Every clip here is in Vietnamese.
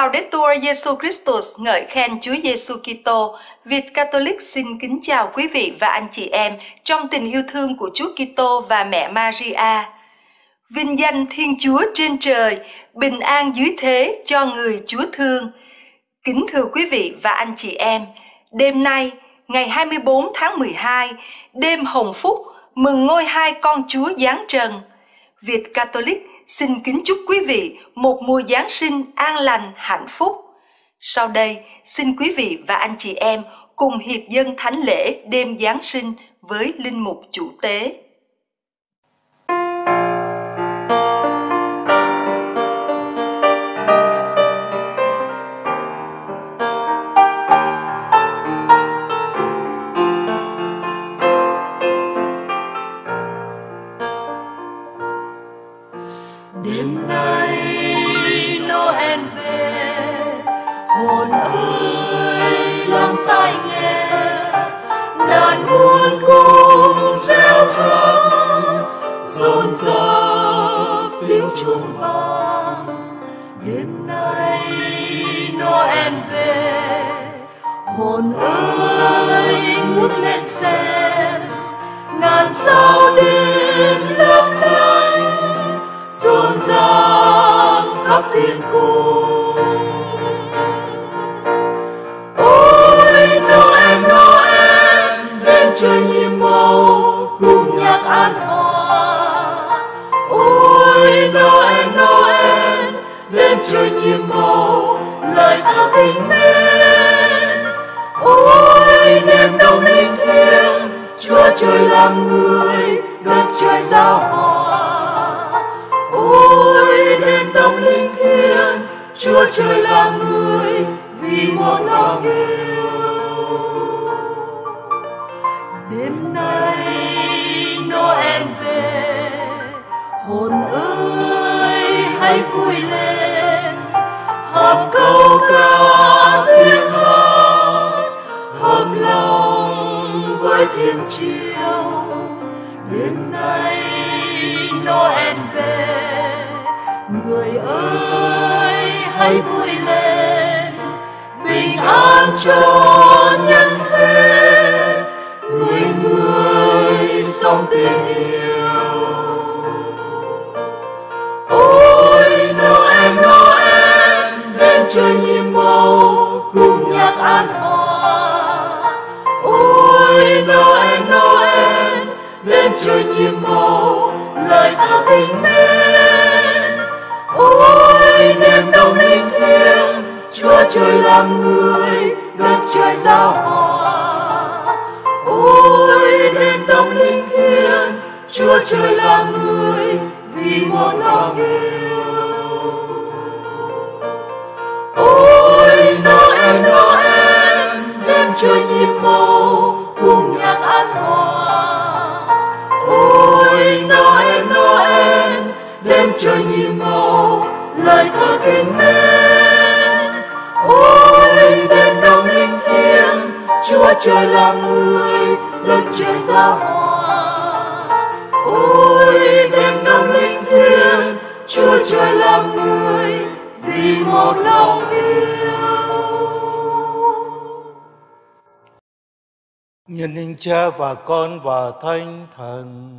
Laudetur Jesus Christus, ngợi khen Chúa Giêsu Kitô. Việt Catholic xin kính chào quý vị và anh chị em trong tình yêu thương của Chúa Kitô và mẹ Maria. Vinh danh Thiên Chúa trên trời, bình an dưới thế cho người Chúa thương. Kính thưa quý vị và anh chị em, đêm nay, ngày 24 tháng 12, đêm hồng phúc, mừng ngôi hai con Chúa giáng trần. Việt Catholic xin kính chúc quý vị một mùa Giáng sinh an lành, hạnh phúc. Sau đây, xin quý vị và anh chị em cùng hiệp dâng thánh lễ đêm Giáng sinh với linh mục chủ tế. Đêm nay Noel về, hồn ơi lắng tai nghe, đàn muôn cung reo rợn, rộn rợp tiếng chuông vàng. Đêm nay Noel về, hồn ơi ngước lên xem, ngàn sao đêm lấp lánh rộn ràng khắp thiên cung. Ôi Noel Noel, đêm trời nhiệm màu cùng nhạc an hòa. Ôi Noel Noel, đêm trời nhiệm màu lời thơ tình mến. Ôi đêm đông linh thiêng, Chúa trời làm người, đất trời giao hòa. Ôi đêm đông linh thiêng, Chúa trời làm người vì một lòng yêu. Đêm nay Noel về, hồn ơi hãy vui lên, hợp câu ca tiếng hát, hợp lòng với thiên chiều. Đêm nay Noel về, người ơi hãy vui lên, bình an cho nhân thế, người người sống tình yêu. Ôi Noel Noel, đêm trời nhiệm màu cùng nhạc an hòa. Ôi Noel Noel, đêm trời nhiệm màu lời thơ tình mến. Ôi đêm đông linh thiêng, Chúa trời làm người, đất trời giao hòa. Ôi đêm đông linh thiêng, Chúa trời làm người vì một lòng yêu. Ôi Noel Noel, đêm trời nhiệm màu cùng nhạc an hòa. Ôi Noel Noel, đêm trời nhiệm màu lời thơ tình mến. Ôi đêm đông linh thiêng, Chúa trời làm người, đất trời giao hòa. Ôi đêm đông linh thiêng, Chúa trời làm người vì một lòng yêu. Nhân danh Cha và Con và Thánh Thần.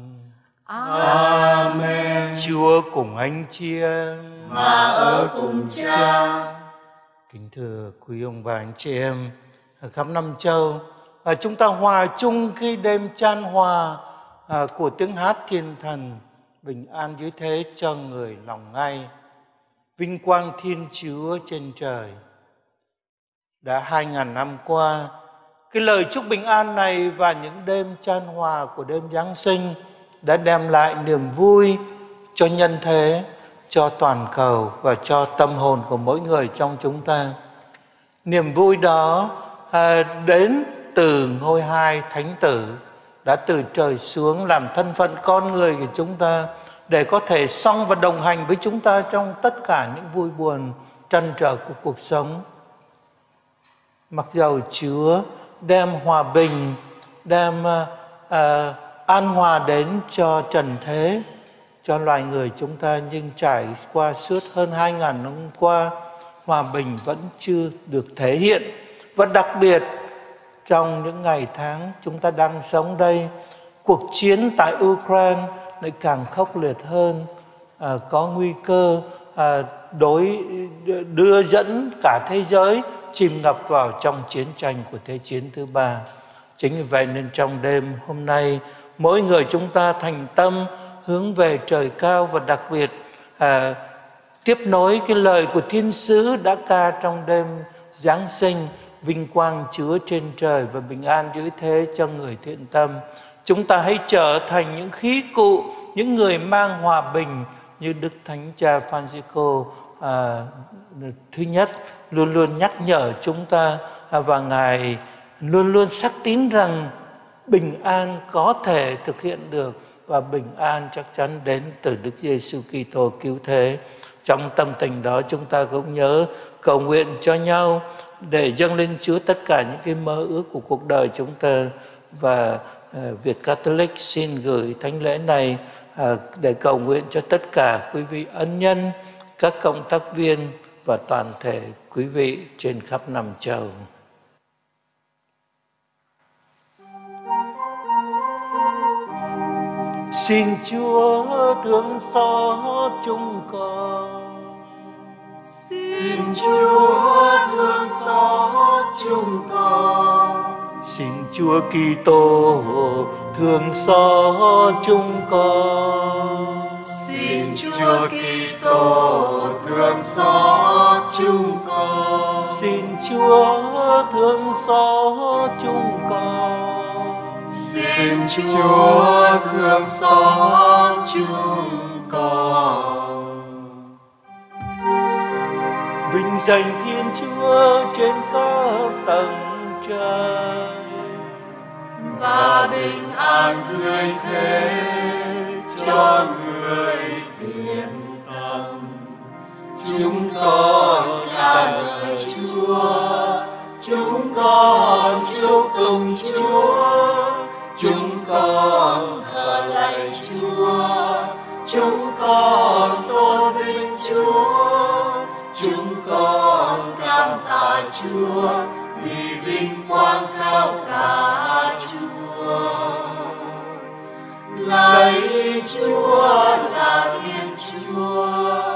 Amen. Chúa cùng anh chị em Mà ở cùng Cha. Kính thưa quý ông bà anh chị em ở khắp năm châu, chúng ta hòa chung cái đêm chan hòa của tiếng hát thiên thần, bình an dưới thế cho người lòng ngay, vinh quang Thiên Chúa trên trời. Đã 2000 năm qua, cái lời chúc bình an này và những đêm chan hòa của đêm Giáng sinh đã đem lại niềm vui cho nhân thế, cho toàn cầu và cho tâm hồn của mỗi người trong chúng ta. Niềm vui đó đến từ ngôi hai thánh tử đã từ trời xuống làm thân phận con người của chúng ta, để có thể song và đồng hành với chúng ta trong tất cả những vui buồn trăn trở của cuộc sống. Mặc dầu Chúa đem hòa bình, đem an hòa đến cho trần thế, cho loài người chúng ta, nhưng trải qua suốt hơn 2000 năm qua, hòa bình vẫn chưa được thể hiện. Và đặc biệt trong những ngày tháng chúng ta đang sống đây, cuộc chiến tại Ukraine lại càng khốc liệt hơn, có nguy cơ đưa dẫn cả thế giới chìm ngập vào trong chiến tranh của Thế chiến thứ ba. Chính vì vậy nên trong đêm hôm nay, mỗi người chúng ta thành tâm hướng về trời cao và đặc biệt tiếp nối cái lời của thiên sứ đã ca trong đêm Giáng sinh: vinh quang Chúa trên trời và bình an dưới thế cho người thiện tâm. Chúng ta hãy trở thành những khí cụ, những người mang hòa bình như Đức Thánh Cha Francisco thứ nhất luôn luôn nhắc nhở chúng ta, và Ngài luôn luôn xác tín rằng bình an có thể thực hiện được, và bình an chắc chắn đến từ Đức Giêsu Kitô cứu thế. Trong tâm tình đó, chúng ta cũng nhớ cầu nguyện cho nhau để dâng lên Chúa tất cả những cái mơ ước của cuộc đời chúng ta. Và Việt Catholic xin gửi thánh lễ này để cầu nguyện cho tất cả quý vị ân nhân, các cộng tác viên và toàn thể quý vị trên khắp năm châu. Xin Chúa thương xót chúng con. Xin Chúa thương xót chúng con. Xin Chúa Kitô thương xót chúng con. Xin Chúa Kitô thương xót chúng con. Xin Chúa thương xót chúng con. Xin Chúa thương xót chúng con. Vinh danh Thiên Chúa trên các tầng trời, và bình an dưới thế cho người thiện tâm. Chúng con ca ngợi Chúa, chúng con chúc tụng Chúa, chúng con thờ lạy Chúa, chúng con tôn vinh Chúa, chúng con cảm tạ Chúa vì vinh quang cao cả Chúa. Lạy Chúa là Thiên Chúa,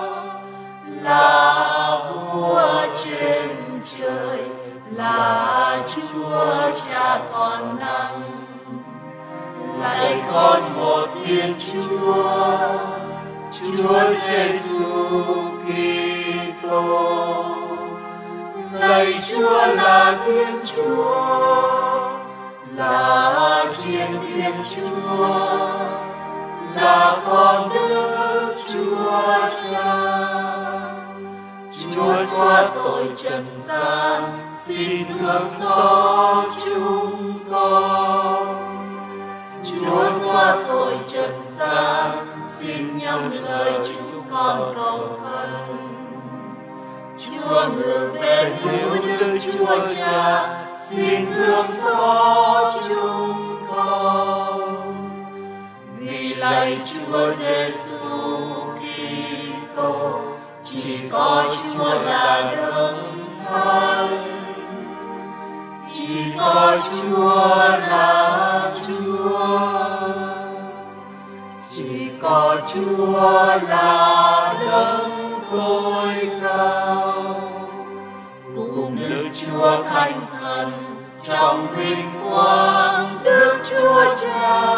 là Vua trên trời, là Chúa Cha toàn năng. Lạy con một Thiên Chúa, Chúa Giêsu Kitô. Lạy Chúa là Thiên Chúa, là Chiến Thiên Chúa, là con Đức Chúa Cha. Chúa xóa tội trần gian, xin thương xót chúng con. Chúa xóa tội trần gian, xin nhắm lời chúng con cầu khẩn. Chúa ngự bên hữu Đức Chúa Cha, xin thương xót chúng con. Vì lạy Chúa Giêsu Kitô, chỉ có Chúa là Đấng Thánh, chỉ có Chúa là Chúa, chỉ có Chúa là Đấng tối cao. Cùng Đức Chúa Thánh Thần trong vinh quang Đức Chúa Cha.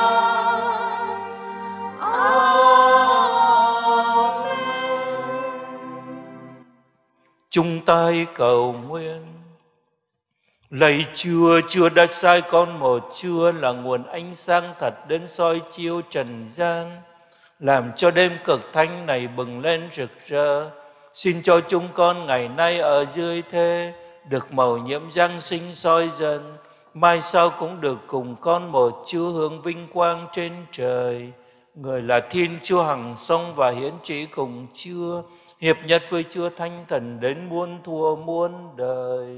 Chúng ta hãy cầu nguyện. Lạy Chúa, Chúa đã sai con một Chúa là nguồn ánh sáng thật đến soi chiếu trần gian, làm cho đêm cực thánh này bừng lên rực rỡ. Xin cho chúng con ngày nay ở dưới thế được mầu nhiệm Giáng sinh soi dần, mai sau cũng được cùng con một Chúa hưởng vinh quang trên trời. Người là Thiên Chúa hằng sống và hiển trị cùng Chúa, hiệp nhất với Chúa Thánh Thần đến muôn thuở muôn đời.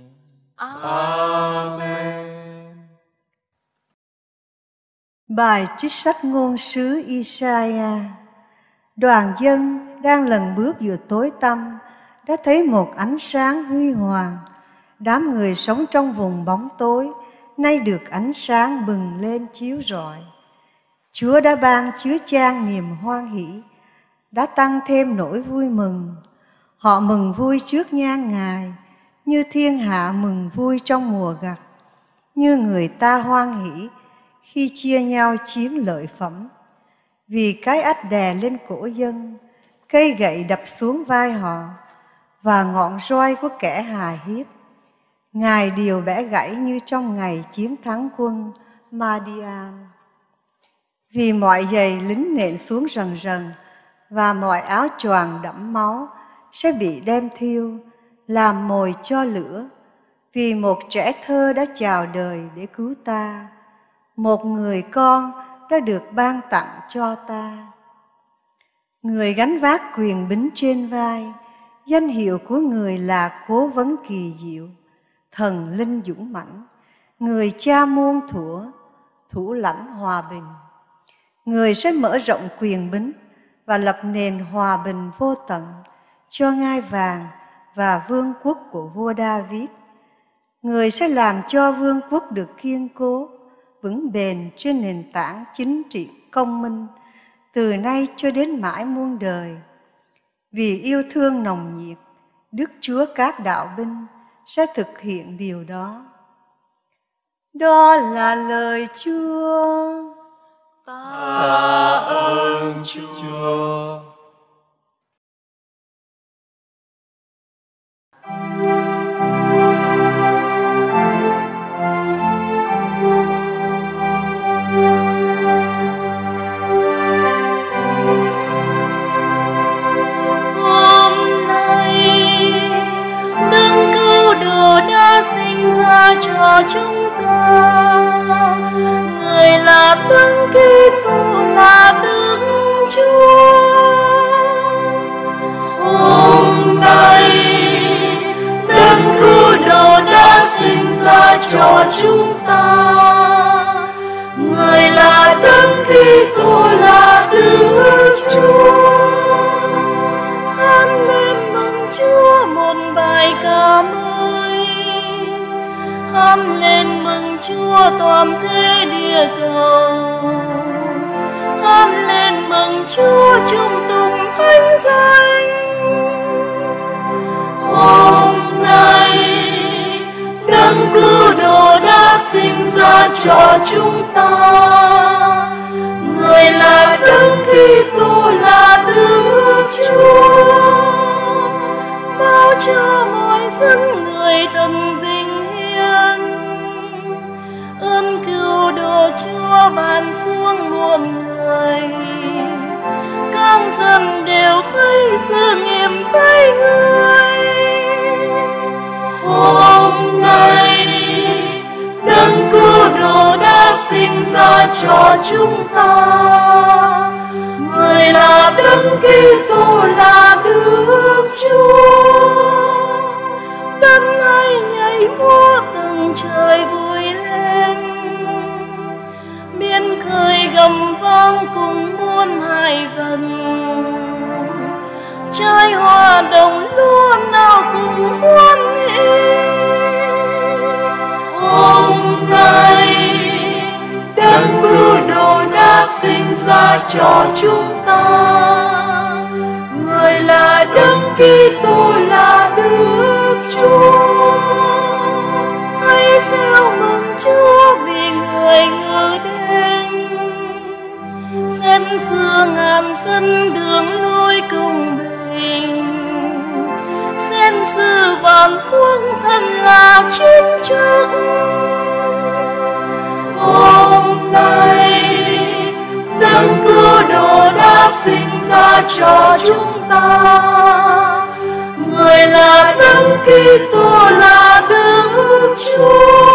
Amen. Bài trích sách ngôn sứ Isaiah. Đoàn dân đang lần bước giữa tối tăm, đã thấy một ánh sáng huy hoàng. Đám người sống trong vùng bóng tối nay được ánh sáng bừng lên chiếu rọi. Chúa đã ban chứa chan niềm hoan hỷ, đã tăng thêm nỗi vui mừng. Họ mừng vui trước nhan Ngài, như thiên hạ mừng vui trong mùa gặt, như người ta hoan hỷ khi chia nhau chiến lợi phẩm. Vì cái ách đè lên cổ dân, cây gậy đập xuống vai họ, và ngọn roi của kẻ hà hiếp, Ngài điều bẻ gãy như trong ngày chiến thắng quân Madian. Vì mọi giày lính nện xuống rần rần, và mọi áo choàng đẫm máu sẽ bị đem thiêu, làm mồi cho lửa. Vì một trẻ thơ đã chào đời để cứu ta, một người con đã được ban tặng cho ta. Người gánh vác quyền bính trên vai, danh hiệu của người là Cố Vấn kỳ diệu, Thần linh dũng mãnh, người cha muôn thuở, thủ lãnh hòa bình. Người sẽ mở rộng quyền bính và lập nền hòa bình vô tận cho ngai vàng và vương quốc của vua David. Người sẽ làm cho vương quốc được kiên cố, vững bền trên nền tảng chính trị công minh, từ nay cho đến mãi muôn đời. Vì yêu thương nồng nhiệt, Đức Chúa các đạo binh sẽ thực hiện điều đó. Đó là lời Chúa. Tạ ơn Chúa. Cho chúng ta, người là Đấng Kitô, là Đức Chúa. Hôm nay Đấng Cứu Độ đã sinh ra cho chúng ta, người là Đấng Kitô, là Đức Chúa. Hát lên mừng Chúa một bài ca mới, hát lên mừng Chúa toàn thế địa cầu, hát lên mừng Chúa chung tùng thánh danh. Hôm nay Đấng Cứu Độ đã sinh ra cho chúng ta, người là Đấng Kitô, là Đức Chúa. Báo cho mọi dân người thần vinh hiển, ơn cứu độ Chúa ban xuống muôn người. Các dân đều thấy sự nghiêm tay Người. Hôm nay Đấng Cứu Độ đã sinh ra cho chúng ta, người là Đấng Kitô, là Đức Chúa. Đất hãy nhảy múa tầng trời vui lên, biển khơi gầm vang cùng muôn hải vần. Trái hoa đồng lúa nào cùng hoan hỷ. Hôm nay Đấng Cứu Độ đã sinh ra cho chúng ta, người là Đấng Kitô, là Đức Chúa. Hãy reo mừng Chúa vì Người ngự đến, dân xưa ngàn dân đường lối công bình, dân sư vạn quốc thần là chiến chức. Hôm nay Đấng Cứu Độ đã sinh ra cho chúng ta, người là Đấng Kitô, là Đức Chúa.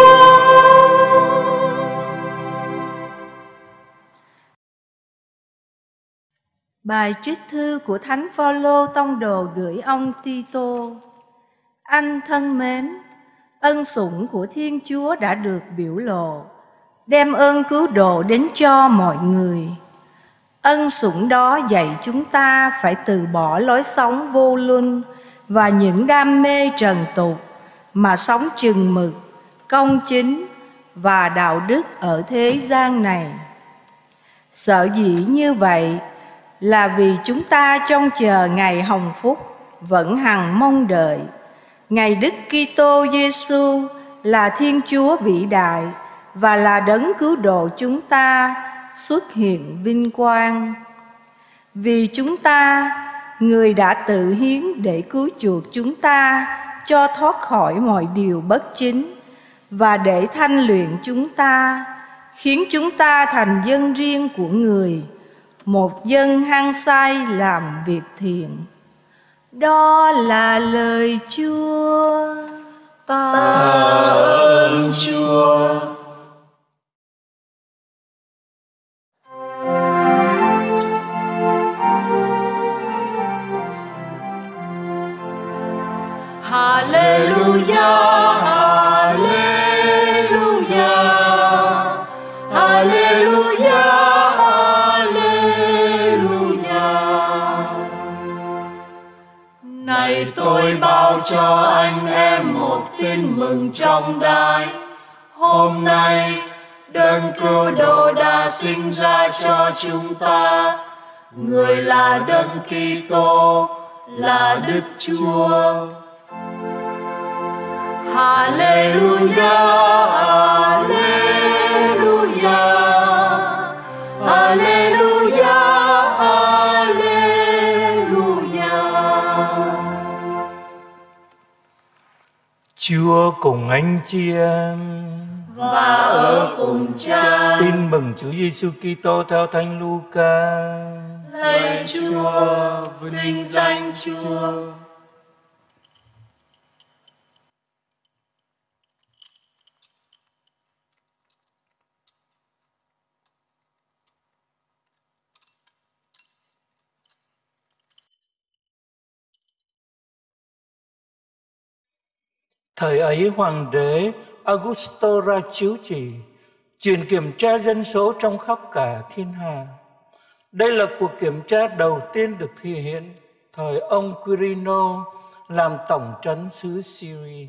Bài trích thư của Thánh Phaolô tông đồ gửi ông Tito. Anh thân mến, ân sủng của Thiên Chúa đã được biểu lộ, đem ơn cứu độ đến cho mọi người. Ân sủng đó dạy chúng ta phải từ bỏ lối sống vô luân và những đam mê trần tục, mà sống chừng mực, công chính và đạo đức ở thế gian này. Sở dĩ như vậy là vì chúng ta trông chờ ngày hồng phúc vẫn hằng mong đợi ngày Đức Kitô Giêsu là Thiên Chúa vĩ đại và là đấng cứu độ chúng ta xuất hiện vinh quang. Vì chúng ta, người đã tự hiến để cứu chuộc chúng ta cho thoát khỏi mọi điều bất chính và để thanh luyện chúng ta, khiến chúng ta thành dân riêng của người, một dân hăng say làm việc thiện. Đó là lời Chúa. Ta ơn Chúa. Hallelujah, hallelujah, hallelujah, hallelujah. Này tôi báo cho anh em một tin mừng trọng đại. Hôm nay đấng cứu độ đã sinh ra cho chúng ta. Người là đấng Kitô, là Đức Chúa. Hallelujah, hallelujah, hallelujah, hallelujah. Chúa cùng anh chị em và ở cùng Cha. Tin mừng Chúa Giêsu Kitô theo Thánh Luca. Lạy Chúa, vinh danh Chúa. Thời ấy hoàng đế Augusto ra chiếu chỉ, truyền kiểm tra dân số trong khắp cả thiên hạ. Đây là cuộc kiểm tra đầu tiên được thể hiện thời ông Quirino làm tổng trấn xứ Syria.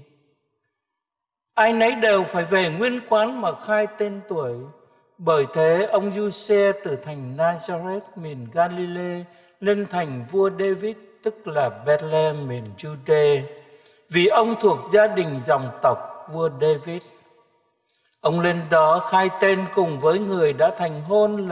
Ai nấy đều phải về nguyên quán mà khai tên tuổi. Bởi thế ông Giuse từ thành Nazareth miền Galilee lên thành vua David, tức là Bethlehem miền Jude, vì ông thuộc gia đình dòng tộc vua David. Ông lên đó khai tên cùng với người đã thành hôn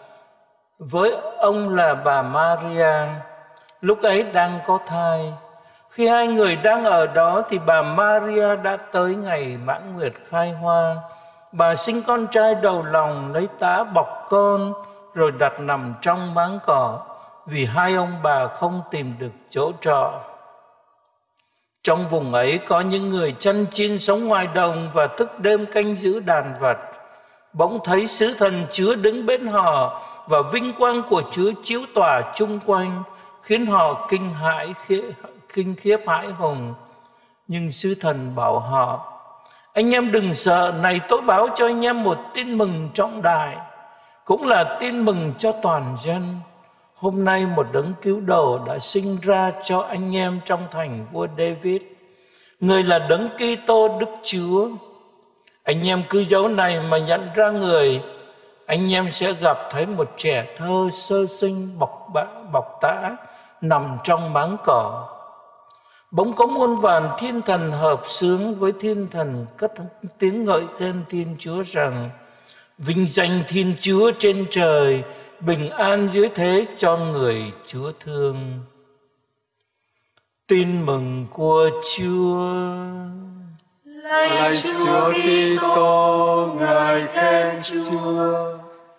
với ông là bà Maria, lúc ấy đang có thai. Khi hai người đang ở đó thì bà Maria đã tới ngày mãn nguyệt khai hoa. Bà sinh con trai đầu lòng, lấy tã bọc con rồi đặt nằm trong máng cỏ, vì hai ông bà không tìm được chỗ trọ. Trong vùng ấy có những người chăn chiên sống ngoài đồng và thức đêm canh giữ đàn vật. Bỗng thấy sứ thần Chúa đứng bên họ và vinh quang của Chúa chiếu tỏa chung quanh, khiến họ kinh khiếp hãi hùng. Nhưng sứ thần bảo họ: anh em đừng sợ, này tôi báo cho anh em một tin mừng trọng đại, cũng là tin mừng cho toàn dân. Hôm nay một đấng cứu độ đã sinh ra cho anh em trong thành vua David. Người là đấng Kitô Đức Chúa. Anh em cứ dấu này mà nhận ra người. Anh em sẽ gặp thấy một trẻ thơ sơ sinh bọc tã nằm trong máng cỏ. Bỗng có muôn vàn thiên thần hợp xướng với thiên thần cất tiếng ngợi khen Thiên Chúa rằng: vinh danh Thiên Chúa trên trời, bình an dưới thế cho người Chúa thương. Tin mừng của Chúa. Lạy Chúa Kitô, ngợi khen Chúa.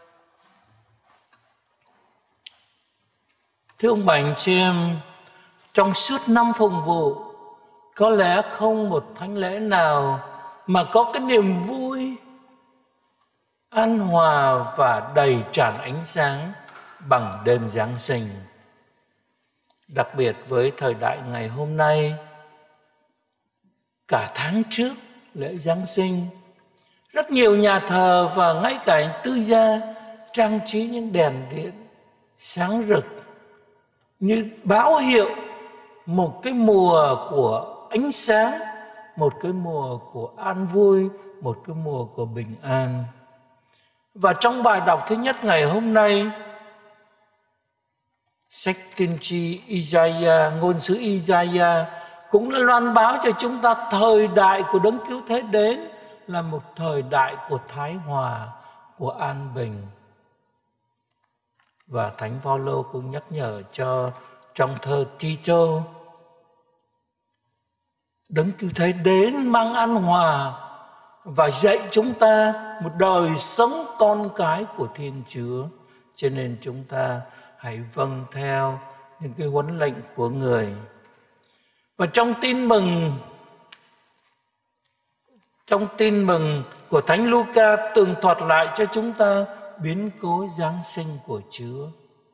Thưa ông bà anh chị em, trong suốt năm phụng vụ, có lẽ không một thánh lễ nào mà có cái niềm vui, an hòa và đầy tràn ánh sáng bằng đêm Giáng sinh. Đặc biệt với thời đại ngày hôm nay, cả tháng trước lễ Giáng sinh, rất nhiều nhà thờ và ngay cả tư gia trang trí những đèn điện sáng rực như báo hiệu một cái mùa của ánh sáng, một cái mùa của an vui, một cái mùa của bình an. Và trong bài đọc thứ nhất ngày hôm nay, sách tiên tri Isaiah, ngôn sứ Isaiah cũng đã loan báo cho chúng ta thời đại của Đấng Cứu Thế đến là một thời đại của thái hòa, của an bình. Và Thánh Phaolô cũng nhắc nhở cho trong thơ Tito, Đấng Cứu Thế đến mang an hòa và dạy chúng ta một đời sống con cái của Thiên Chúa. Cho nên chúng ta hãy vâng theo những cái huấn lệnh của Người. Và trong tin mừng của Thánh Luca tường thuật lại cho chúng ta biến cố Giáng sinh của Chúa.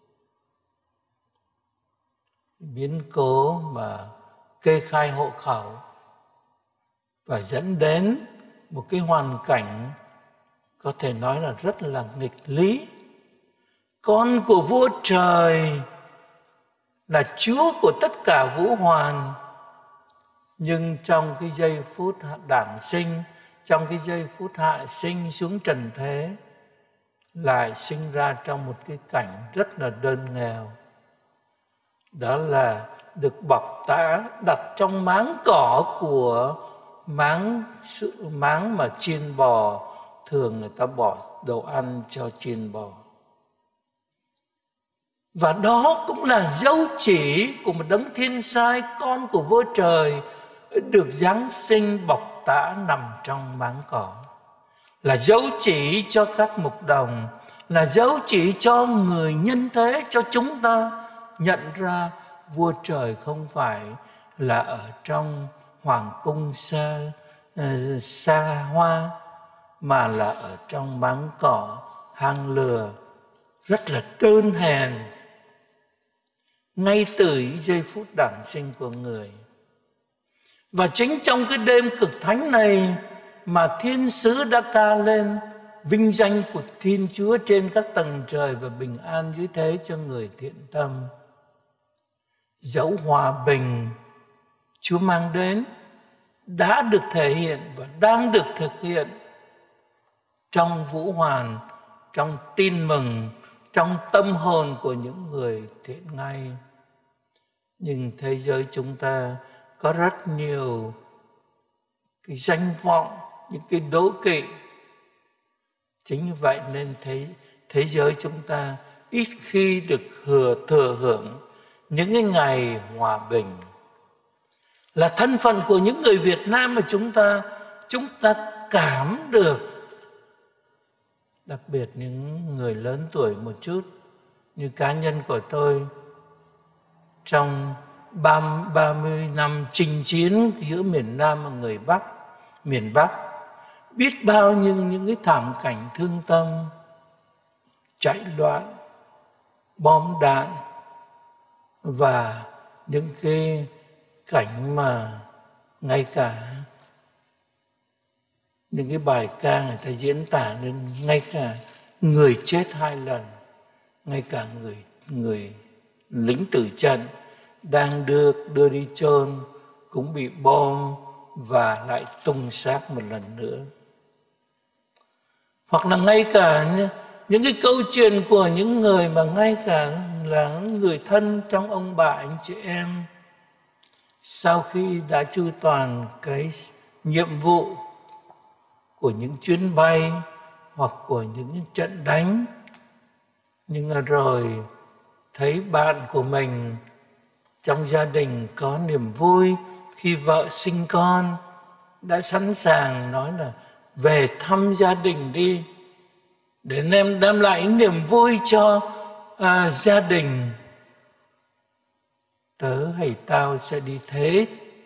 Biến cố mà kê khai hộ khẩu và dẫn đến một cái hoàn cảnh có thể nói là rất là nghịch lý. Con của vua trời là Chúa của tất cả vũ hoàn, nhưng trong cái giây phút đản sinh, trong cái giây phút hạ sinh xuống trần thế, lại sinh ra trong một cái cảnh rất là đơn nghèo. Đó là được bọc tã đặt trong máng cỏ của máng mà chiên bò, thường người ta bỏ đồ ăn cho chiên bò. Và đó cũng là dấu chỉ của một đấng thiên sai, con của vua trời, được giáng sinh bọc tã nằm trong máng cỏ. Là dấu chỉ cho các mục đồng, là dấu chỉ cho người nhân thế, cho chúng ta nhận ra vua trời không phải là ở trong hoàng cung xa hoa, mà là ở trong máng cỏ hang lừa, rất là đơn hèn, ngay từ giây phút đản sinh của Người. Và chính trong cái đêm cực thánh này mà thiên sứ đã ca lên vinh danh của Thiên Chúa trên các tầng trời và bình an dưới thế cho người thiện tâm. Dẫu hòa bình Chúa mang đến đã được thể hiện và đang được thực hiện trong vũ hoàn, trong tin mừng, trong tâm hồn của những người thiện ngay. Nhưng thế giới chúng ta có rất nhiều cái danh vọng, những cái đố kỵ. Chính như vậy nên thế giới chúng ta ít khi được thừa hưởng những cái ngày hòa bình. Là thân phận của những người Việt Nam mà chúng ta cảm được, đặc biệt những người lớn tuổi một chút như cá nhân của tôi, trong 30 năm chinh chiến giữa miền Nam và miền Bắc, biết bao nhiêu những cái thảm cảnh thương tâm, chạy loạn, bom đạn và những cái cảnh mà ngay cả những cái bài ca người ta diễn tả nên ngay cả người chết 2 lần, ngay cả người lính tử trận đang đưa đi chôn cũng bị bom và lại tung xác một lần nữa. Hoặc là ngay cả những cái câu chuyện của những người mà ngay cả là người thân trong ông bà anh chị em, sau khi đã chu toàn cái nhiệm vụ của những chuyến bay hoặc của những trận đánh, nhưng rồi thấy bạn của mình trong gia đình có niềm vui khi vợ sinh con, đã sẵn sàng nói là về thăm gia đình đi để đem lại niềm vui cho gia đình. Tớ hay tao sẽ đi thế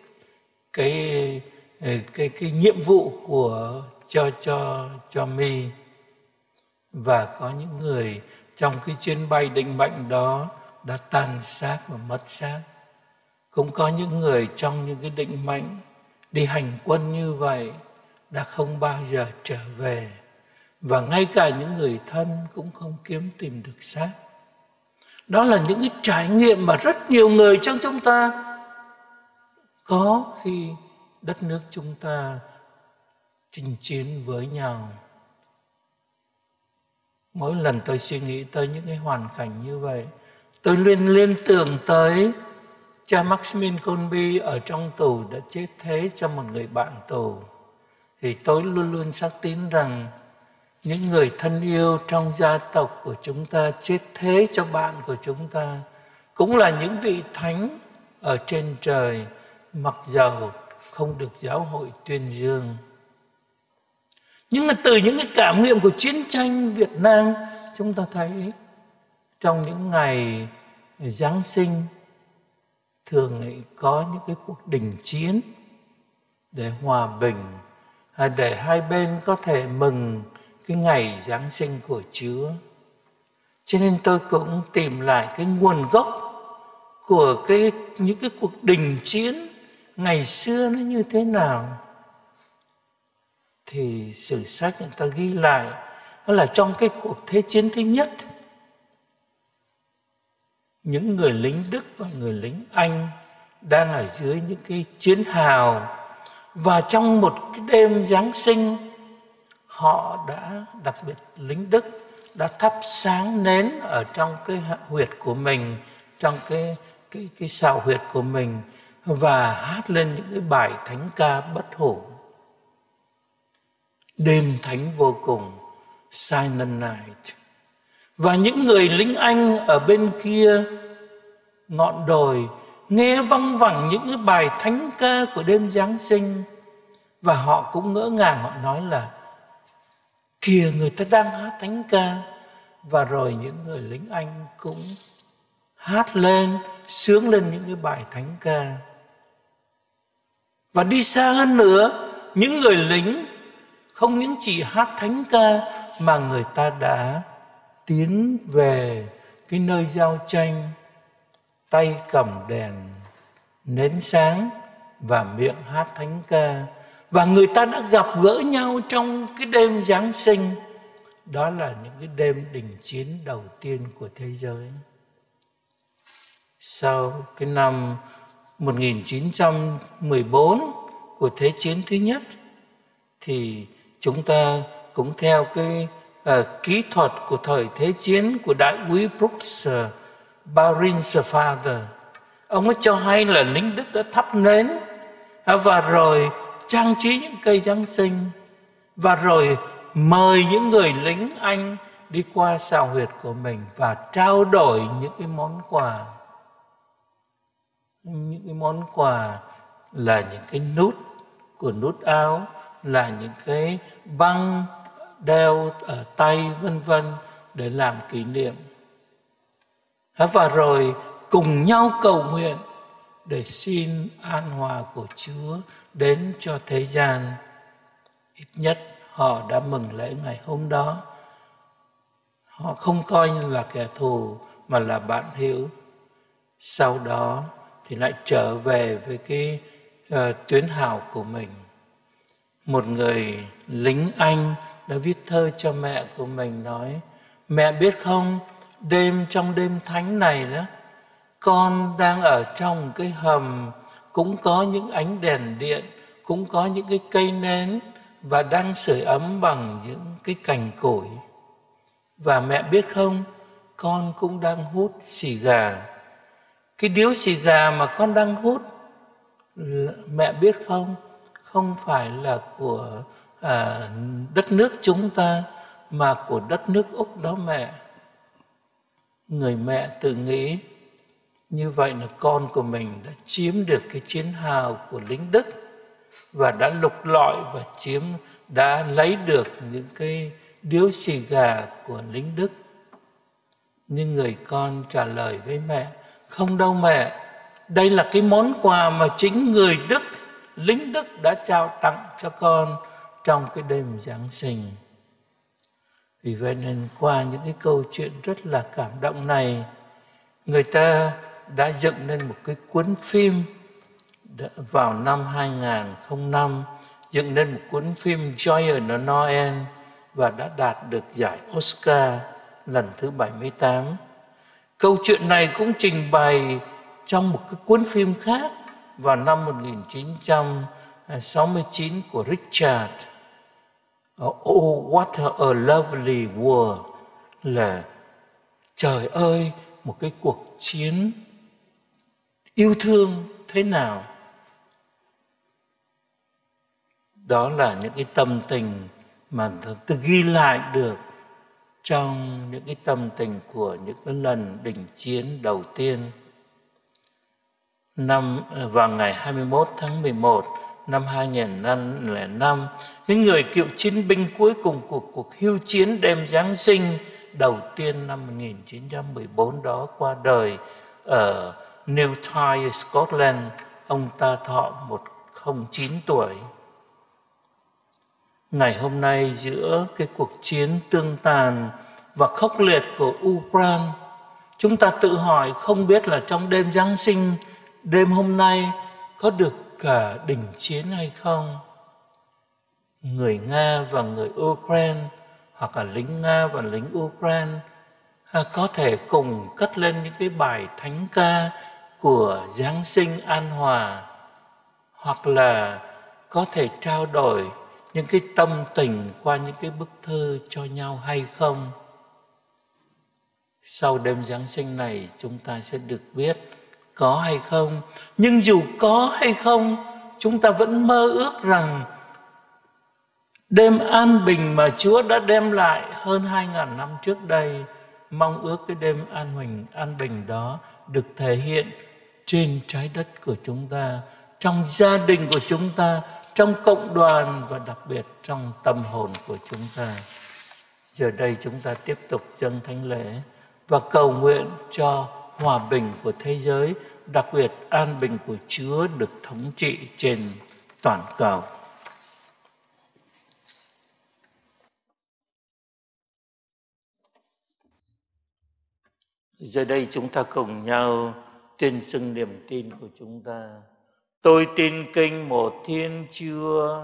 cái nhiệm vụ của cho mi. Và có những người trong cái chuyến bay định mệnh đó đã tan xác và mất xác. Cũng có những người trong những cái định mệnh đi hành quân như vậy đã không bao giờ trở về. Và ngay cả những người thân cũng không tìm được xác. Đó là những cái trải nghiệm mà rất nhiều người trong chúng ta có khi đất nước chúng ta chinh chiến với nhau. Mỗi lần tôi suy nghĩ tới những cái hoàn cảnh như vậy, tôi liên tưởng tới cha Maximilian Kolbe ở trong tù đã chết thế cho một người bạn tù. Thì tôi luôn luôn xác tín rằng những người thân yêu trong gia tộc của chúng ta chết thế cho bạn của chúng ta cũng là những vị thánh ở trên trời, mặc dầu không được giáo hội tuyên dương. Nhưng mà từ những cái cảm nghiệm của chiến tranh Việt Nam, chúng ta thấy trong những ngày Giáng sinh thường có những cái cuộc đình chiến để hòa bình, để hai bên có thể mừng cái ngày Giáng sinh của Chúa. Cho nên tôi cũng tìm lại cái nguồn gốc của những cái cuộc đình chiến ngày xưa nó như thế nào. Thì sử sách người ta ghi lại đó là trong cái cuộc thế chiến thứ nhất, những người lính Đức và người lính Anh đang ở dưới những cái chiến hào, và trong một cái đêm Giáng sinh, họ đã, đặc biệt lính Đức, đã thắp sáng nến ở trong cái huyệt của mình, trong cái sào huyệt của mình, và hát lên những cái bài thánh ca bất hủ. Đêm thánh vô cùng, Silent Night. Và những người lính Anh ở bên kia ngọn đồi nghe văng vẳng những cái bài thánh ca của đêm Giáng sinh, và họ cũng ngỡ ngàng, họ nói là kìa, người ta đang hát thánh ca. Và rồi những người lính Anh cũng hát lên, sướng lên những cái bài thánh ca. Và đi xa hơn nữa, những người lính không những chỉ hát thánh ca, mà người ta đã tiến về cái nơi giao tranh, tay cầm đèn nến sáng và miệng hát thánh ca. Và người ta đã gặp gỡ nhau trong cái đêm Giáng sinh. Đó là những cái đêm đình chiến đầu tiên của thế giới. Sau cái năm 1914 của Thế chiến thứ nhất, thì chúng ta cũng theo cái kỹ thuật của thời Thế chiến của đại úy Brooks Barin's, ông ấy cho hay là lính Đức đã thắp nến và rồi trang trí những cây Giáng sinh, và rồi mời những người lính Anh đi qua sào huyệt của mình và trao đổi những cái món quà. Những cái món quà là những cái nút của nút áo, là những cái băng đeo ở tay, vân vân, để làm kỷ niệm. Và rồi cùng nhau cầu nguyện để xin an hòa của Chúa đến cho thế gian. Ít nhất họ đã mừng lễ ngày hôm đó. Họ không coi như là kẻ thù mà là bạn hữu. Sau đó thì lại trở về với cái tuyến hào của mình. Một người lính Anh đã viết thơ cho mẹ của mình, nói: mẹ biết không, trong đêm thánh này đó, con đang ở trong cái hầm, cũng có những ánh đèn điện, cũng có những cái cây nến, và đang sưởi ấm bằng những cái cành củi. Và mẹ biết không, con cũng đang hút xì gà. Cái điếu xì gà mà con đang hút, mẹ biết không, không phải là của đất nước chúng ta, mà của đất nước Úc đó mẹ. Người mẹ tự nghĩ như vậy là con của mình đã chiếm được cái chiến hào của lính Đức, và đã lục lọi và đã lấy được những cái điếu xì gà của lính Đức. Nhưng người con trả lời với mẹ: không đâu mẹ, đây là cái món quà mà chính người Đức, lính Đức đã trao tặng cho con trong cái đêm Giáng sinh. Vì vậy nên qua những cái câu chuyện rất là cảm động này, người ta đã dựng nên một cái cuốn phim vào năm 2005, dựng nên một cuốn phim Joy of Noel, và đã đạt được giải Oscar lần thứ 78. Câu chuyện này cũng trình bày trong một cái cuốn phim khác vào năm 1969 của Richard. Oh, what a lovely war, là trời ơi, một cái cuộc chiến yêu thương thế nào. Đó là những cái tâm tình mà tôi ghi lại được trong những cái tâm tình của những cái lần đình chiến đầu tiên. Vào ngày 21 tháng 11 năm 2005, những người cựu chiến binh cuối cùng của cuộc hưu chiến đêm Giáng sinh đầu tiên năm 1914 đó qua đời ở Newtyre, Scotland. Ông ta thọ 109 tuổi. Ngày hôm nay, giữa cái cuộc chiến tương tàn và khốc liệt của Ukraine, chúng ta tự hỏi không biết là trong đêm Giáng sinh, đêm hôm nay có được cả đình chiến hay không? Người Nga và người Ukraine, hoặc là lính Nga và lính Ukraine có thể cùng cất lên những cái bài thánh ca của Giáng sinh an hòa, hoặc là có thể trao đổi những cái tâm tình qua những cái bức thư cho nhau hay không? Sau đêm Giáng sinh này chúng ta sẽ được biết có hay không. Nhưng dù có hay không, chúng ta vẫn mơ ước rằng đêm an bình mà Chúa đã đem lại hơn 2.000 năm trước đây, mong ước cái đêm an bình đó được thể hiện trên trái đất của chúng ta, trong gia đình của chúng ta, trong cộng đoàn và đặc biệt trong tâm hồn của chúng ta. Giờ đây chúng ta tiếp tục dâng thánh lễ và cầu nguyện cho hòa bình của thế giới, đặc biệt an bình của Chúa được thống trị trên toàn cầu. Giờ đây chúng ta cùng nhau tuyên xưng niềm tin của chúng ta. Tôi tin kính một Thiên Chúa,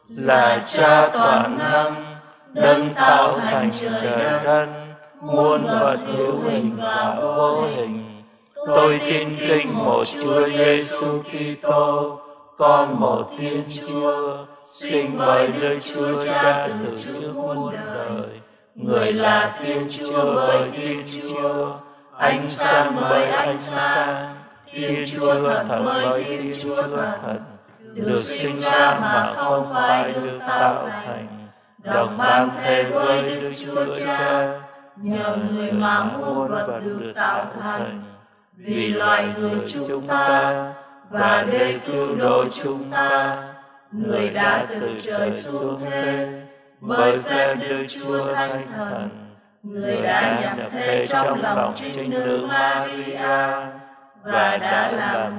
là Cha toàn năng, đấng tạo thành trời đất, muôn vật hữu hình và vô hình. Tôi tin kính một Chúa Giêsu Kitô, con một Thiên Chúa, sinh bởi Đức Chúa Cha từ trước muôn đời. Người là Thiên Chúa bởi Thiên Chúa, ánh sáng bởi ánh sáng, Thiên Chúa thật bởi Thiên Chúa thật, được sinh ra mà không phải được tạo thành, đồng ban thế với Đức Chúa Cha, nhờ người mà muôn vật được tạo thành, vì loài người chúng ta và để cứu độ chúng ta, người đã từ trời xuống thế, bởi phép Đức Chúa Thánh Thần, người đã nhập thế trong lòng trinh nữ Maria và đã làm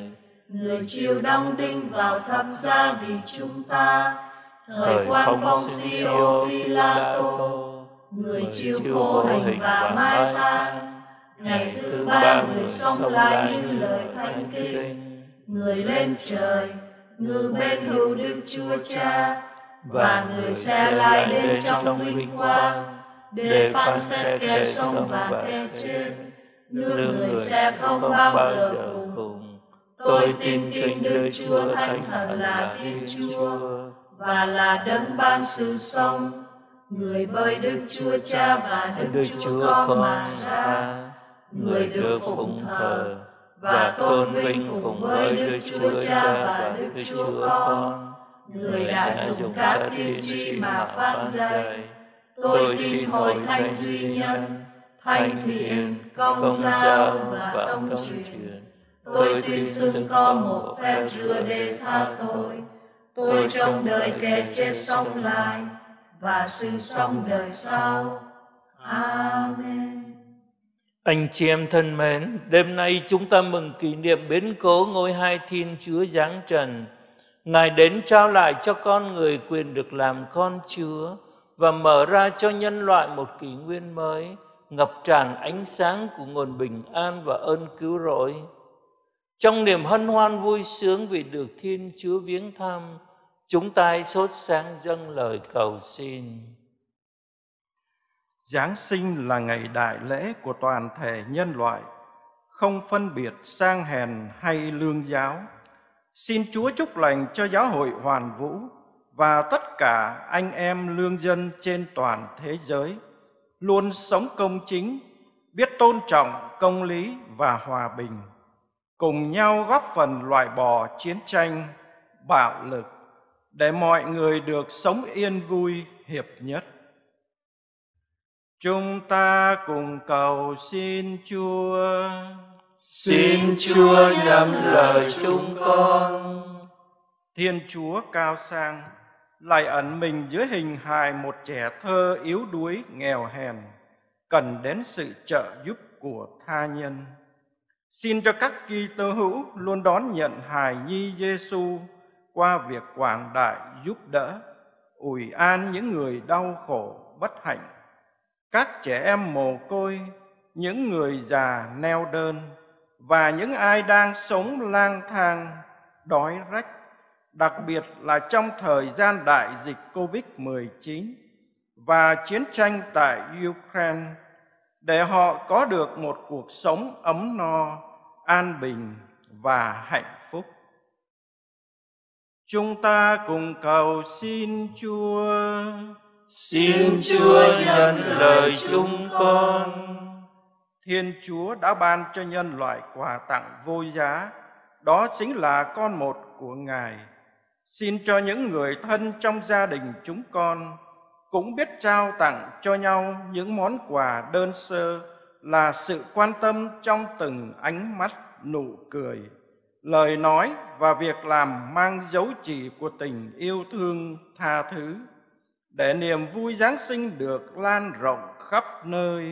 người chịu đóng đinh vào thập giá vì chúng ta, thời quan Phong Siêu Phi-la-tô, người chịu khổ hình và mai táng, ngày thứ ba người sống lại như lời thánh kinh, người lên trời, ngự bên hữu Đức Chúa Cha, và người sẽ lại đến trong vinh quang để phán xét kẻ sống và kẻ chết. Nước người sẽ không bao giờ cùng. Tôi tin kính Đức Chúa Thánh Thần là Thiên Chúa và là đấng ban sự sống, người bởi Đức Chúa Cha và Đức Chúa Con mà ra, người được phụng thờ và tôn vinh cùng với Đức Chúa Cha và Đức Chúa Con, người đã dùng các tiên tri mà phán dạy. Tôi tin hội thánh duy nhân, thánh thiện, công giáo và tông truyền. Tôi tin xưng có một phép rửa để tha tội. Tôi trong đời kẻ chết sống lại và sự sống đời sau. Amen. Anh chị em thân mến, đêm nay chúng ta mừng kỷ niệm biến cố ngôi hai Thiên Chúa giáng trần. Ngài đến trao lại cho con người quyền được làm con Chúa và mở ra cho nhân loại một kỷ nguyên mới, ngập tràn ánh sáng của nguồn bình an và ơn cứu rỗi. Trong niềm hân hoan vui sướng vì được Thiên Chúa viếng thăm, chúng ta hãy sốt sáng dâng lời cầu xin. Giáng sinh là ngày đại lễ của toàn thể nhân loại, không phân biệt sang hèn hay lương giáo. Xin Chúa chúc lành cho giáo hội Hoàn Vũ và tất cả anh em lương dân trên toàn thế giới, luôn sống công chính, biết tôn trọng công lý và hòa bình, cùng nhau góp phần loại bỏ chiến tranh, bạo lực, để mọi người được sống yên vui, hiệp nhất. Chúng ta cùng cầu xin Chúa. Xin Chúa nhắm lời chúng con. Thiên Chúa cao sang, lại ẩn mình dưới hình hài một trẻ thơ yếu đuối, nghèo hèn, cần đến sự trợ giúp của tha nhân. Xin cho các Kitô hữu luôn đón nhận hài nhi Giêsu qua việc quảng đại giúp đỡ, ủi an những người đau khổ bất hạnh, các trẻ em mồ côi, những người già neo đơn và những ai đang sống lang thang, đói rách, đặc biệt là trong thời gian đại dịch Covid-19 và chiến tranh tại Ukraine, để họ có được một cuộc sống ấm no, an bình và hạnh phúc. Chúng ta cùng cầu xin Chúa. Xin Chúa nhận lời chúng con. Thiên Chúa đã ban cho nhân loại quà tặng vô giá, đó chính là con một của Ngài. Xin cho những người thân trong gia đình chúng con cũng biết trao tặng cho nhau những món quà đơn sơ là sự quan tâm trong từng ánh mắt, nụ cười, lời nói và việc làm mang dấu chỉ của tình yêu thương tha thứ, để niềm vui Giáng sinh được lan rộng khắp nơi.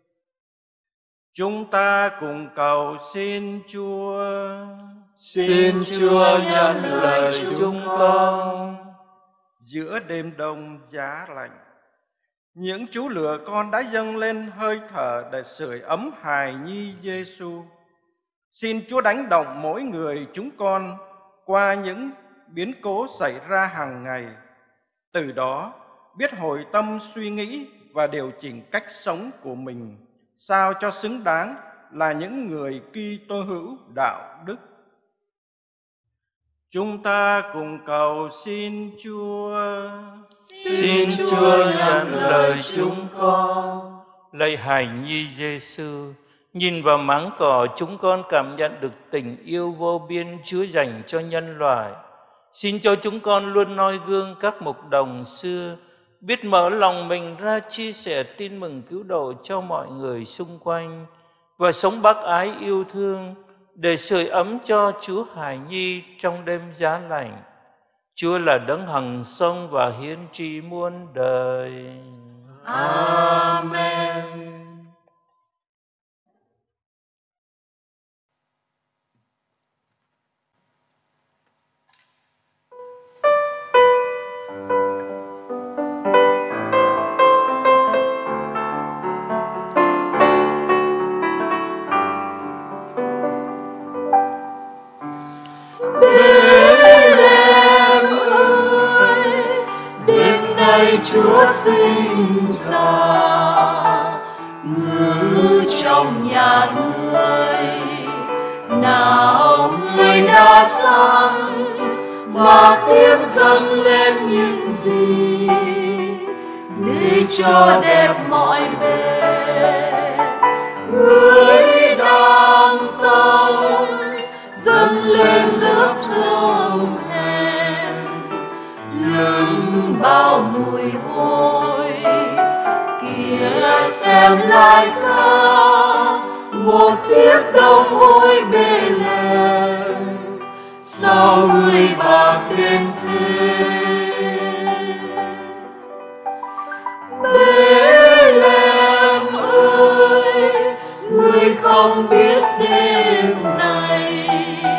Chúng ta cùng cầu xin Chúa. Xin Chúa nhận lời chúng con. Giữa đêm đông giá lạnh, những chú lửa con đã dâng lên hơi thở để sưởi ấm hài nhi Giêsu. Xin Chúa đánh động mỗi người chúng con qua những biến cố xảy ra hàng ngày, từ đó biết hồi tâm suy nghĩ và điều chỉnh cách sống của mình sao cho xứng đáng là những người Kitô hữu đạo đức. Chúng ta cùng cầu xin Chúa. Xin Chúa nhận lời chúng con. Lạy hài nhi Giêsu, nhìn vào máng cỏ, chúng con cảm nhận được tình yêu vô biên Chúa dành cho nhân loại. Xin cho chúng con luôn noi gương các mục đồng xưa, biết mở lòng mình ra chia sẻ tin mừng cứu độ cho mọi người xung quanh và sống bác ái yêu thương để sưởi ấm cho Chúa hài nhi trong đêm giá lạnh. Chúa là đấng hằng sống và hiến tri muôn đời. Amen. Chúa sinh ra ngự trong nhà người, nào người đã sang mà tiếng dâng lên những gì để cho đẹp mọi bề. Người đang tâm dâng lên rất thơm hèn, lừng bao mùi hôi. Kìa xem lại ca một tiếc đồng hôi bê lên, sao người bạc đến thế. Bê-lem ơi, người không biết đêm này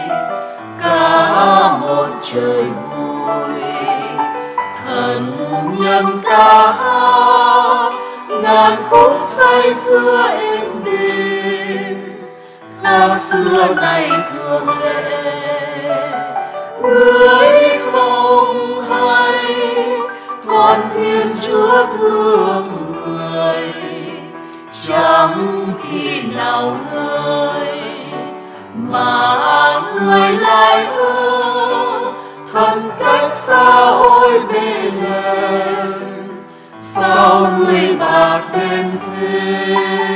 cả một trời vui, thần nhân ca hát ngàn khúc say sưa êm đềm. Khác xưa nay thường lệ, người không hay, còn Thiên Chúa thương người, chẳng khi nào ngơi mà mà người lại ơ thân cách xa ôi Bethlehem, sao người bạc đến thế?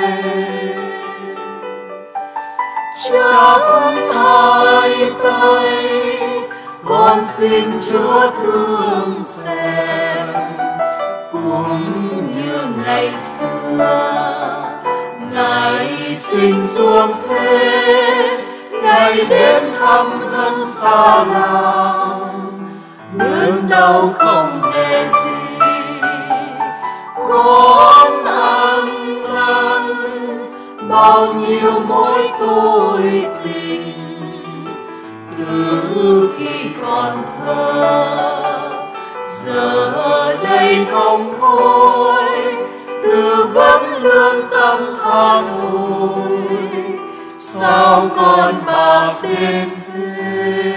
Chẳng hai tay con xin Chúa thương xem, cũng như ngày xưa Ngài sinh xuống thế, Ngài đến thăm dân xa làng, đớn đau không hề gì. Con ăn năn bao nhiêu mối tôi tình, từ khi còn thơ giờ đây thông hối, từ vẫn lương tâm than ôi, sao con bạc đến thế?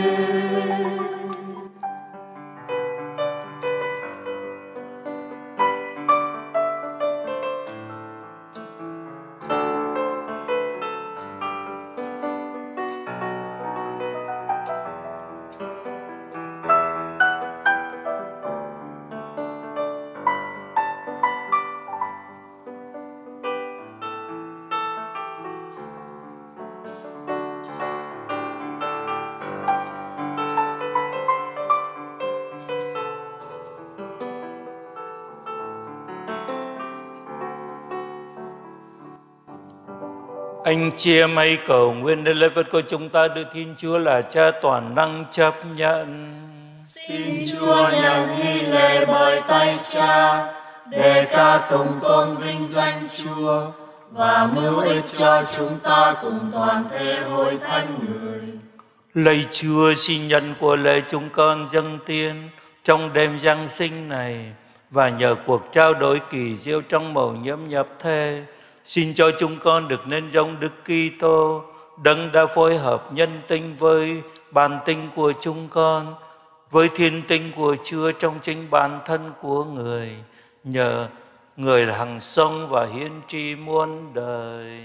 Anh chị em hãy cầu nguyện để lễ vật của chúng ta được Thiên Chúa là Cha toàn năng chấp nhận. Xin Chúa nhận hy lễ bởi tay Cha, để ca tụng tôn vinh danh Chúa và mưu ích cho chúng ta cùng toàn thể hội thánh người. Lạy Chúa, xin nhận của lễ chúng con dâng tiên trong đêm Giáng sinh này, và nhờ cuộc trao đổi kỳ diệu trong mầu nhiệm nhập thế, xin cho chúng con được nên giống Đức Kitô, Đấng đã phối hợp nhân tinh với bản tinh của chúng con, với thiên tinh của Chúa trong chính bản thân của người, nhờ người là hằng sống và hiến tri muôn đời.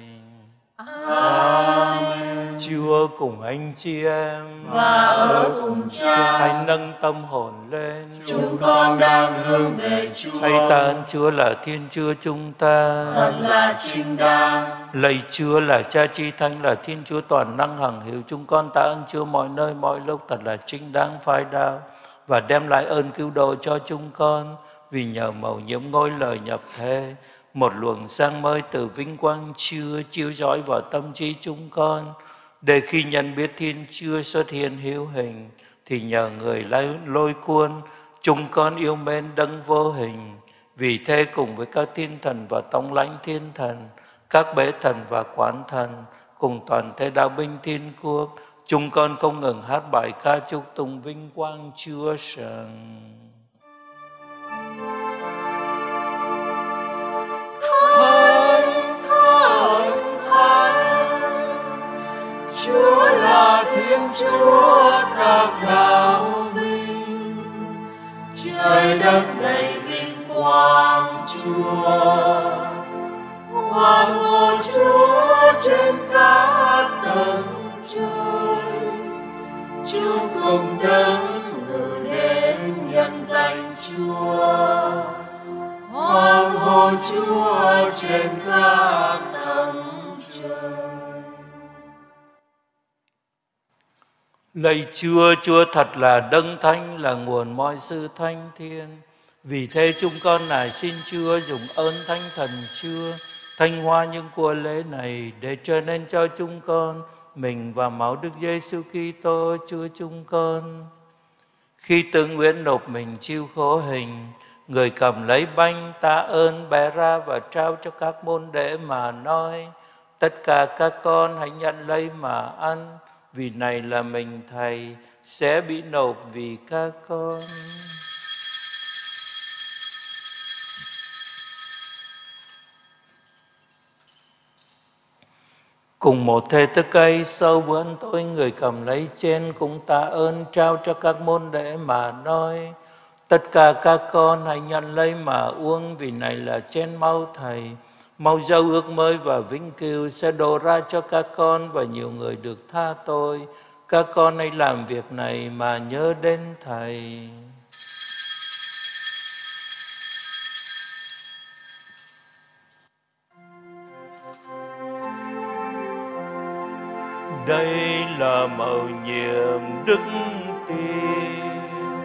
Amen. Chúa cùng anh chị em và ở cùng Cha, hãy nâng tâm hồn lên. Chúng con đang hướng về Chúa. Hãy tạ ơn Chúa là Thiên Chúa chúng ta, thật là chính đáng. Lạy Chúa là Cha Chi Thánh, là Thiên Chúa toàn năng hằng hữu, chúng con tạ ơn Chúa mọi nơi mọi lúc, thật là chính đáng phái đạo và đem lại ơn cứu độ cho chúng con, vì nhờ mầu nhiệm ngôi lời nhập thế, một luồng sáng mới từ vinh quang Chúa chiếu rọi vào tâm trí chúng con, để khi nhận biết Thiên Chúa xuất hiện hữu hình, thì nhờ người lôi cuốn chúng con yêu mến Đấng vô hình. Vì thế cùng với các thiên thần và tông lãnh thiên thần, các bế thần và quán thần, cùng toàn thể đạo binh thiên quốc, chúng con không ngừng hát bài ca chúc tụng vinh quang Chúa rằng: Chúa là Thiên Chúa các đạo binh, trời đất đầy vinh quang Chúa. Hoàng hô Chúa trên các tầng trời, chúc tụng Đấng ngự đến nhân danh Chúa. Hoàng hô Chúa trên các tầng trời. Lạy Chúa, Chúa thật là Đấng Thánh, là nguồn mọi sự thánh thiên. Vì thế chúng con nài xin Chúa dùng ơn Thánh Thần Chúa thanh hóa những của lễ này, để trở nên cho chúng con mình và máu Đức Giêsu Kitô Chúa chúng con. Khi tự nguyện nộp mình chịu khổ hình, người cầm lấy bánh tạ ơn bẻ ra và trao cho các môn đệ mà nói: tất cả các con hãy nhận lấy mà ăn, vì này là mình Thầy sẽ bị nộp vì các con. Cùng một thể thức ấy, sau bữa ăn tối, người cầm lấy chén cũng tạ ơn trao cho các môn đệ mà nói: tất cả các con hãy nhận lấy mà uống, vì này là chén máu Thầy, Mau dâu ước mới và vĩnh cửu sẽ đổ ra cho các con và nhiều người được tha tội. Các con hãy làm việc này mà nhớ đến Thầy. Đây là mầu nhiệm đức tin.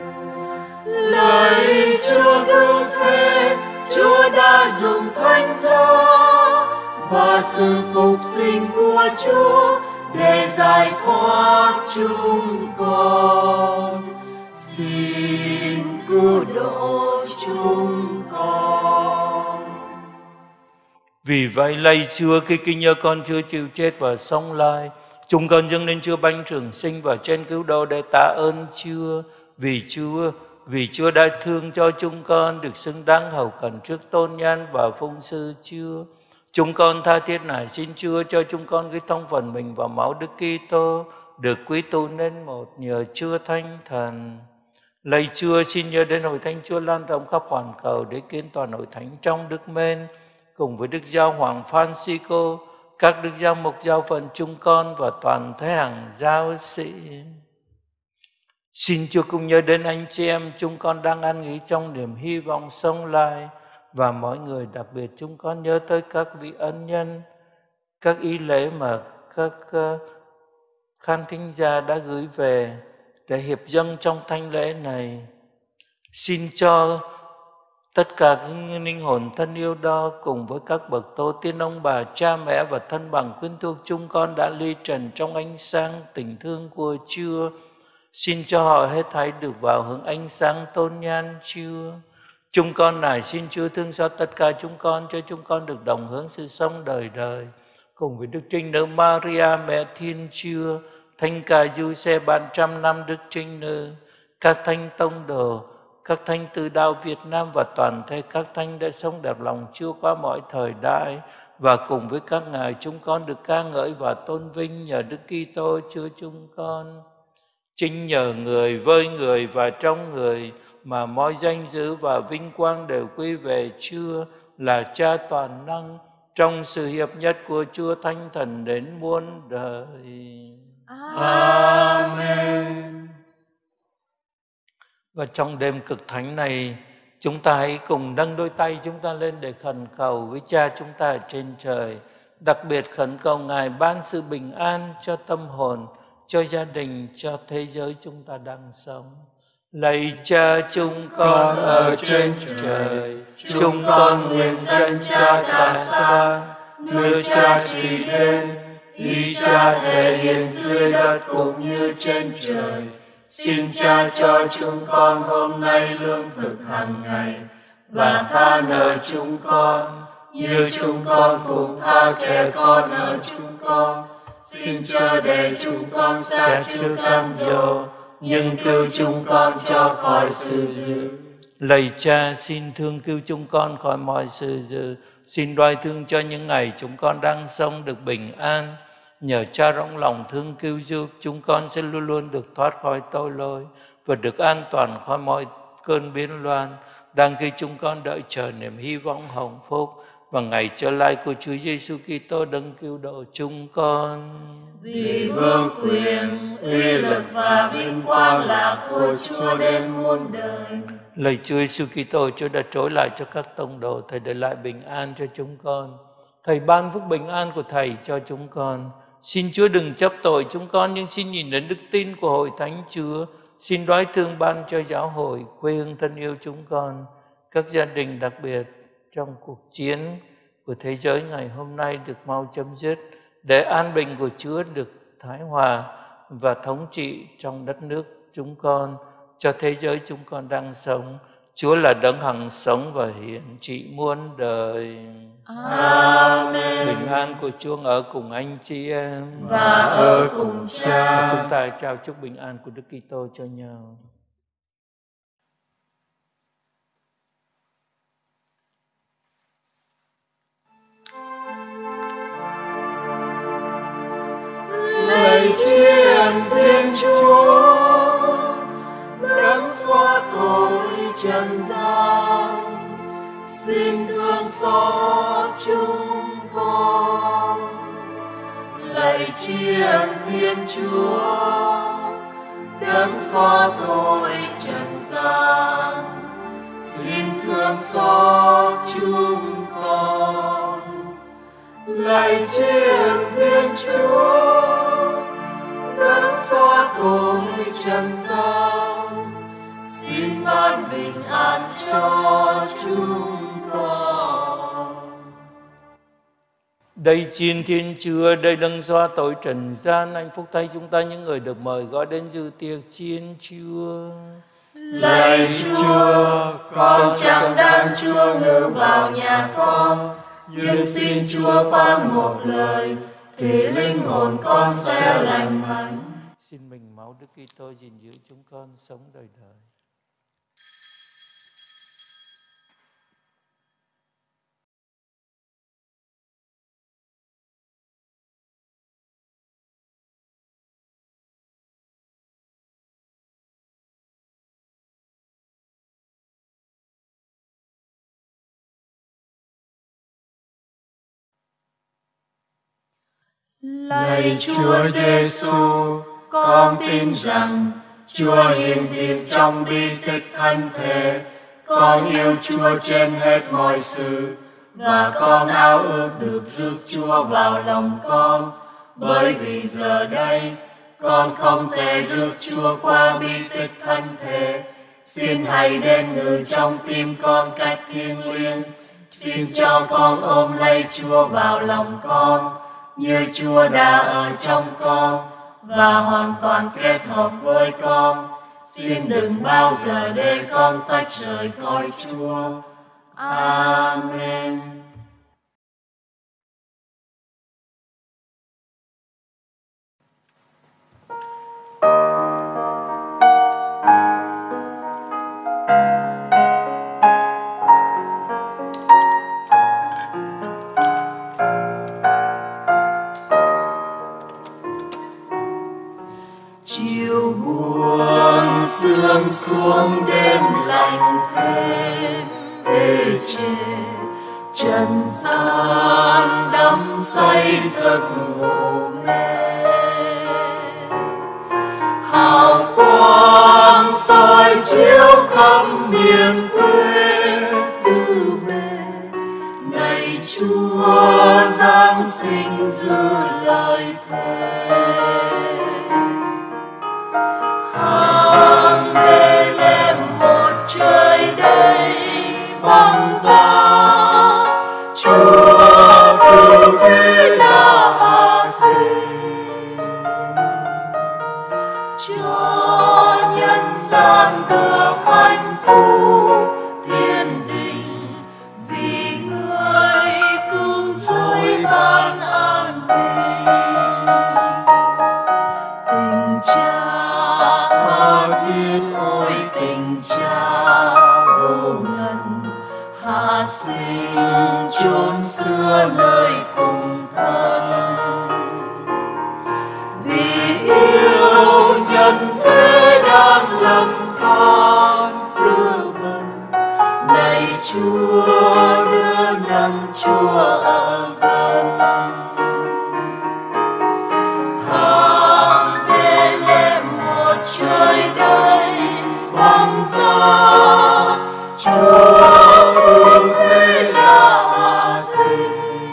Lạy Chúa cứu thế, Chúa đã dùng thánh giá và sự phục sinh của Chúa để giải thoát chúng con. Xin cứu độ chúng con. Vì vậy lạy Chúa, khi kinh nhớ con Chúa chịu chết và sống lại, chúng con dâng lên Chúa bánh trường sinh và trên cứu độ để tạ ơn Chúa. Vì Chúa đã thương cho chúng con được xứng đáng hầu cận trước tôn nhân và phụng sự Chúa. Chúng con tha thiết nài xin Chúa cho chúng con cái thông phần mình vào máu Đức Kitô được quy tụ nên một nhờ Chúa Thánh Thần. Lạy Chúa, xin nhớ đến hội thánh Chúa lan rộng khắp hoàn cầu để kiến toàn hội thánh trong Đức Mên cùng với Đức Giáo Hoàng Francisco, các Đức Giáo Mục giáo phận chúng con và toàn thể hàng giáo sĩ. Xin Chúa cùng nhớ đến anh chị em chúng con đang an nghỉ trong niềm hy vọng sống lại, và mọi người, đặc biệt chúng con nhớ tới các vị ân nhân, các ý lễ mà các khán thính giả đã gửi về để hiệp dâng trong thánh lễ này. Xin cho tất cả các linh hồn thân yêu đó cùng với các bậc tổ tiên, ông bà, cha mẹ và thân bằng quyến thuộc chúng con đã ly trần trong ánh sáng tình thương của Chúa. Xin cho họ hết thảy được vào hưởng ánh sáng tôn nhan Chúa. Chúng con nài xin Chúa thương xót tất cả chúng con, cho chúng con được đồng hưởng sự sống đời đời cùng với Đức Trinh Nữ Maria mẹ Thiên Chúa, Thánh Ca Giuse ban trăm năm Đức Trinh Nữ, các thánh tông đồ, các thánh từ đạo Việt Nam và toàn thể các thánh đã sống đẹp lòng Chúa qua mọi thời đại, và cùng với các ngài chúng con được ca ngợi và tôn vinh nhờ Đức Kitô Chúa chúng con. Chính nhờ người, với người và trong người mà mọi danh dự và vinh quang đều quy về Chúa là Cha toàn năng, trong sự hiệp nhất của Chúa Thánh Thần đến muôn đời. Amen. Và trong đêm cực thánh này, chúng ta hãy cùng nâng đôi tay chúng ta lên để khẩn cầu với Cha chúng ta ở trên trời. Đặc biệt khẩn cầu Ngài ban sự bình an cho tâm hồn, cho gia đình, cho thế giới chúng ta đang sống. Lạy Cha chúng con ở trên trời, chúng con nguyện danh Cha cả xa, nước Cha trị đến, ý Cha thể hiện dưới đất cũng như trên trời. Xin Cha cho chúng con hôm nay lương thực hàng ngày, và tha nợ chúng con như chúng con cũng tha kẻ có nợ chúng con. Xin chớ để chúng con sa chứa cam dỗ, nhưng cứu chúng con cho khỏi sự dữ. Lạy Cha, xin thương cứu chúng con khỏi mọi sự dữ. Xin đoái thương cho những ngày chúng con đang sống được bình an. Nhờ Cha rộng lòng thương cứu giúp, chúng con sẽ luôn luôn được thoát khỏi tội lỗi và được an toàn khỏi mọi cơn biến loạn, đang khi chúng con đợi chờ niềm hy vọng hồng phúc và ngày trở lại của Chúa Giêsu Kitô đấng cứu độ chúng con. Vì vương quyền, uy lực và vinh quang là của Chúa đến muôn đời. Lạy Chúa Giêsu Kitô, Chúa đã trối lại cho các tông đồ, Thầy để lại bình an cho chúng con. Thầy ban phước bình an của Thầy cho chúng con. Xin Chúa đừng chấp tội chúng con, nhưng xin nhìn đến đức tin của hội thánh Chúa. Xin đoái thương ban cho giáo hội, quê hương thân yêu chúng con, các gia đình đặc biệt trong cuộc chiến của thế giới ngày hôm nay được mau chấm dứt, để an bình của Chúa được thái hòa và thống trị trong đất nước chúng con, cho thế giới chúng con đang sống. Chúa là đấng hằng sống và hiển trị muôn đời. Amen. Bình an của Chúa ở cùng anh chị em và ở cùng Cha. Chúng ta trao chúc bình an của Đức Kitô cho nhau. Lạy Thiên Thiên Chúa, đấng xóa tội trần gian, xin thương xót chúng con. Lạy Chiên Thiên Chúa, đấng xóa tội trần gian, xin thương xót chúng con. Lạy Chiên Thiên Chúa, đấng xóa tội trần gian, xin ban bình an cho chúng con. Đây Chiên Thiên Chúa, đây đấng xóa tội trần gian, hạnh phúc thay chúng ta những người được mời gọi đến dự tiệc Chiên Chúa. Lạy Chúa, con chẳng đáng Chúa ngự vào nhà con, nhưng xin Chúa phán một lời, thì linh hồn con sẽ lành mạnh. Xin mình máu Đức Kitô gìn giữ chúng con sống đời đời. Lạy Chúa Giêsu, con tin rằng Chúa hiện diện trong bi tích thánh thể. Con yêu Chúa trên hết mọi sự, và con ao ước được rước Chúa vào lòng con. Bởi vì giờ đây con không thể rước Chúa qua bi tích thánh thể. Xin hãy đến ngự trong tim con cách thiêng liêng. Xin cho con ôm lấy Chúa vào lòng con, như Chúa đã ở trong con và hoàn toàn kết hợp với con. Xin đừng bao giờ để con tách rời khỏi Chúa. Amen. Chiều buồn sương xuống đêm lạnh thêm ê chề, trần gian đắm say giấc ngủ mê. Hào quang soi chiếu khắp miền quê tư bề. Này Chúa Giáng sinh giữ lời thề. Hàng Bethlehem một trời đầy băng giá, Chúa cứu thế đã hạ sinh, cho nhân gian được hạnh phúc thiên đình. Vì người cứu rỗi ban an bình, tình cha tha thiết ôi tình cha vô ngần. Hạ sinh chốn xưa nơi cùng thân, vì yêu nhân thế đang lầm than cơ bần. Này Chúa đưa nắng Chúa ở gần. Hàng Bethlehem một trời đầy băng giá, Chúa cứu thế đã hạ sinh,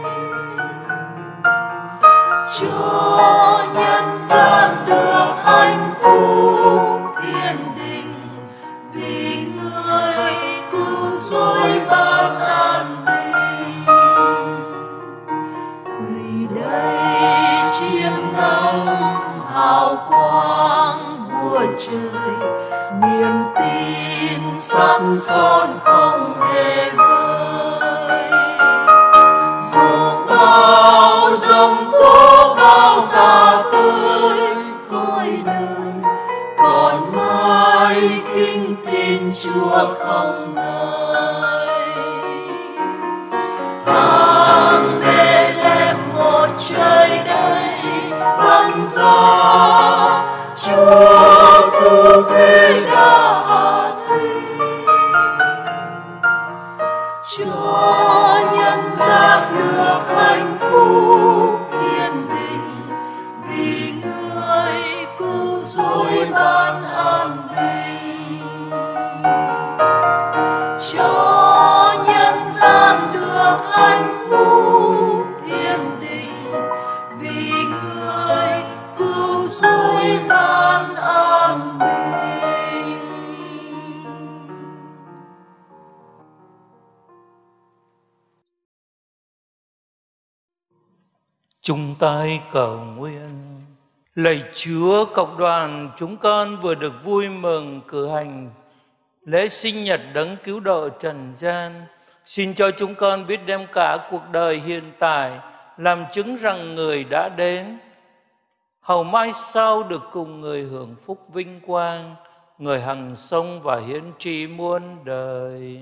cho nhân gian được hạnh phúc thiên đình. Vì người cứu rỗi ban an bình, quỳ đây chiêm ngắm hào quang vua trời. Niềm tin sẵn son không hề vơi, dù bao giông tố bao tà tới cõi đời, còn mãi kính tin Chúa không ngơi. Hàng Bethlehem một trời đầy băng giá, Chúa cứu thế đã hạ sinh, cho nhân gian rồi ban an bình. Chúng ta cầu nguyện. Lạy Chúa, cộng đoàn chúng con vừa được vui mừng cử hành lễ sinh nhật Đấng Cứu Độ trần gian. Xin cho chúng con biết đem cả cuộc đời hiện tại làm chứng rằng Người đã đến, hầu mai sau được cùng Người hưởng phúc vinh quang, Người hằng sống và hiển trị muôn đời.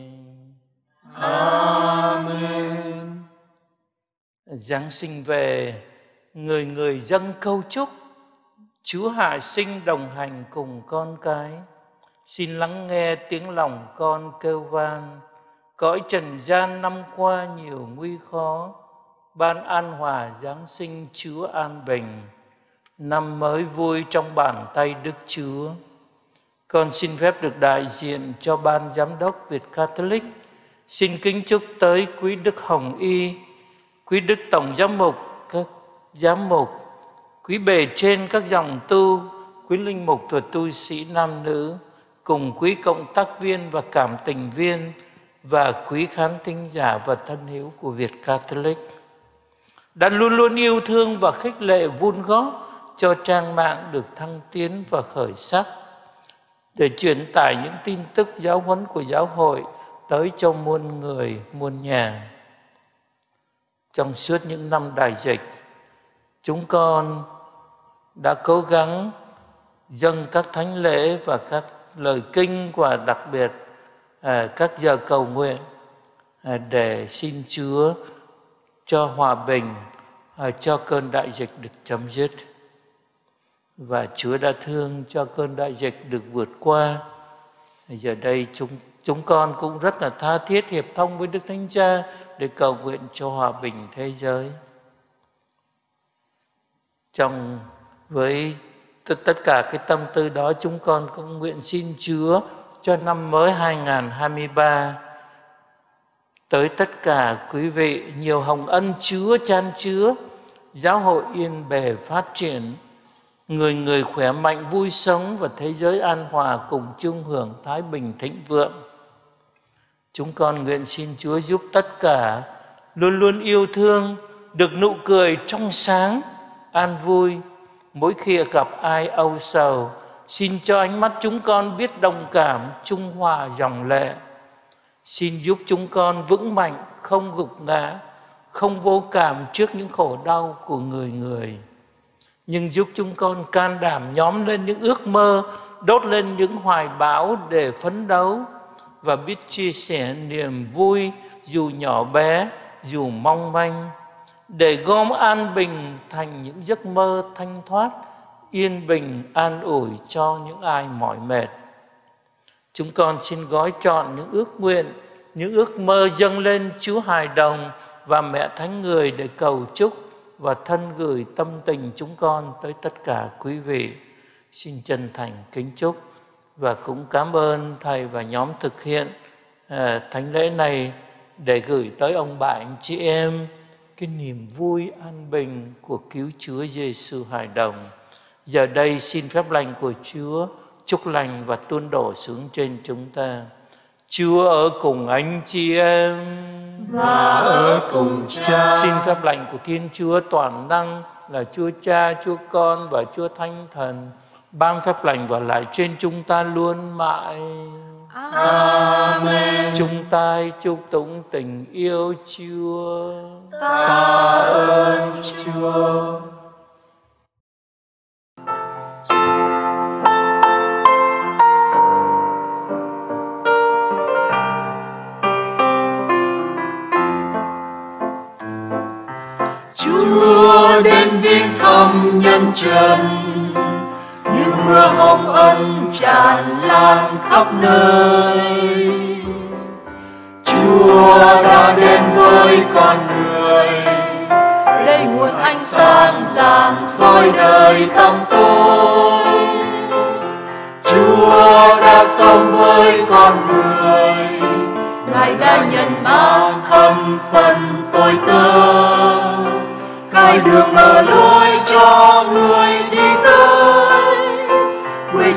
Amen. Giáng sinh về, người người dâng câu chúc. Chúa hạ sinh đồng hành cùng con cái. Xin lắng nghe tiếng lòng con kêu van. Cõi trần gian năm qua nhiều nguy khó, ban an hòa Giáng sinh Chúa an bình. Năm mới vui trong bàn tay Đức Chúa. Con xin phép được đại diện cho Ban Giám đốc Việt Catholic. Xin kính chúc tới quý Đức Hồng Y, quý Đức Tổng Giám mục, các giám mục, quý bề trên các dòng tu, quý linh mục và tu sĩ nam nữ, cùng quý cộng tác viên và cảm tình viên, và quý khán thính giả và thân hữu của Việt Catholic đã luôn luôn yêu thương và khích lệ vun góp cho trang mạng được thăng tiến và khởi sắc, để truyền tải những tin tức giáo huấn của giáo hội tới cho muôn người, muôn nhà. Trong suốt những năm đại dịch, chúng con đã cố gắng dâng các thánh lễ và các lời kinh, và đặc biệt các giờ cầu nguyện để xin Chúa cho hòa bình, cho cơn đại dịch được chấm dứt. Và Chúa đã thương cho cơn đại dịch được vượt qua. Giờ đây chúng con cũng rất là tha thiết hiệp thông với Đức Thánh Cha để cầu nguyện cho hòa bình thế giới. Với tất cả cái tâm tư đó, chúng con cũng nguyện xin Chúa cho năm mới 2023 tới tất cả quý vị nhiều hồng ân Chúa chan chứa, giáo hội yên bề phát triển, người người khỏe mạnh vui sống, và thế giới an hòa cùng chung hưởng thái bình thịnh vượng. Chúng con nguyện xin Chúa giúp tất cả luôn luôn yêu thương, được nụ cười trong sáng, an vui. Mỗi khi gặp ai âu sầu, xin cho ánh mắt chúng con biết đồng cảm, trung hòa dòng lệ. Xin giúp chúng con vững mạnh, không gục ngã, không vô cảm trước những khổ đau của người người. Nhưng giúp chúng con can đảm nhóm lên những ước mơ, đốt lên những hoài bão để phấn đấu, và biết chia sẻ niềm vui dù nhỏ bé, dù mong manh, để gom an bình thành những giấc mơ thanh thoát, yên bình an ủi cho những ai mỏi mệt. Chúng con xin gói trọn những ước nguyện, những ước mơ dâng lên Chúa Hài Đồng và Mẹ Thánh Người để cầu chúc, và thân gửi tâm tình chúng con tới tất cả quý vị. Xin chân thành kính chúc, và cũng cảm ơn Thầy và nhóm thực hiện thánh lễ này để gửi tới ông bà anh chị em cái niềm vui an bình của cứu Chúa Giêsu Hài Đồng. Giờ đây xin phép lành của Chúa chúc lành và tuôn đổ xuống trên chúng ta. Chúa ở cùng anh chị em và ở cùng Cha. Xin phép lành của Thiên Chúa toàn năng là Chúa Cha, Chúa Con và Chúa Thánh Thần ban phép lành và lại trên chúng ta luôn mãi. Amen. Chúng ta chúc tụng tình yêu Chúa. Ta ơn Chúa. Chúa đến viếng thăm nhân trần, như mưa hồng ân tràn lan khắp nơi. Chúa đã đến với con người, lấy nguồn ánh sáng rạng soi đời tăm tối. Chúa đã sống với con người, Ngài đã nhận mang thân phận tôi tớ, khai đường mở lối cho người đi tới.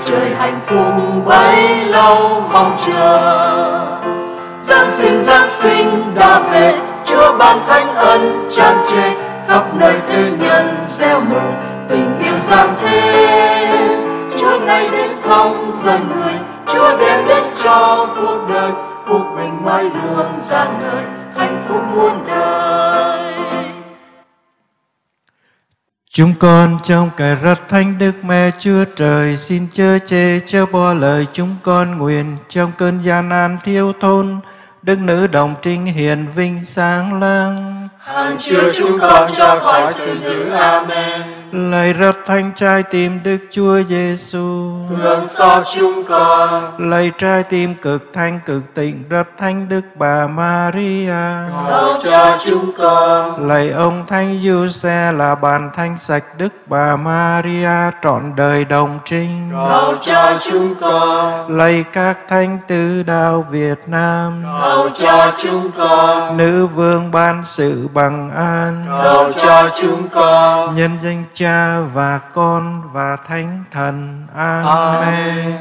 trời hạnh phúc bấy lâu mong chờ. Giáng sinh đã về, Chúa ban thánh ân tràn trề, khắp nơi thế nhân reo mừng tình yêu giáng thế. Chúa nay đến thăm dân người, Chúa đem đến cho cuộc đời phúc vinh mãi luôn rạng ngời, hạnh phúc muôn đời. Chúng con trong cải rất thánh Đức Mẹ Chúa Trời, xin chớ chê chớ bỏ lời chúng con nguyện trong cơn gian nan thiếu thốn, Đức Nữ Đồng Trinh hiền vinh sáng lang. Hằng chứa chúng con cho khỏi sự dữ. Amen. Lạy rất thánh trái tim Đức Chúa Giêsu, thương xót chúng con. lạy trái tim cực thanh cực tịnh rất thánh Đức Bà Maria, Cầu cho chúng con. lạy ông Thánh Giuse là bàn thánh sạch Đức Bà Maria trọn đời đồng trinh, Cầu cho chúng con. lạy các thánh tứ đạo Việt Nam, Cầu cho chúng con. nữ vương ban sự bằng an, Cầu cho chúng con. nhân danh Cha và Con và Thánh Thần. Amen.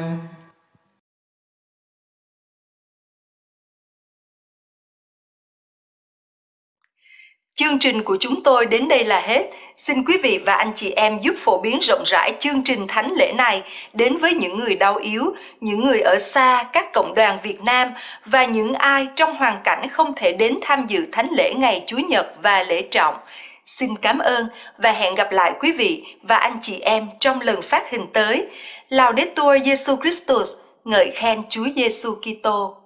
Chương trình của chúng tôi đến đây là hết. Xin quý vị và anh chị em giúp phổ biến rộng rãi chương trình thánh lễ này đến với những người đau yếu, những người ở xa, các cộng đoàn Việt Nam và những ai trong hoàn cảnh không thể đến tham dự thánh lễ ngày Chúa Nhật và lễ trọng. Xin cảm ơn và hẹn gặp lại quý vị và anh chị em trong lần phát hình tới. Laudetur Jesus Christus, ngợi khen Chúa Giêsu Kitô.